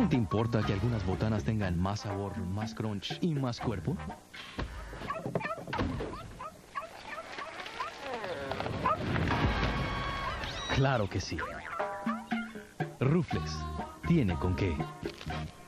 ¿realmente importa que algunas botanas tengan más sabor, más crunch y más cuerpo? Claro que sí. Ruffles tiene con qué.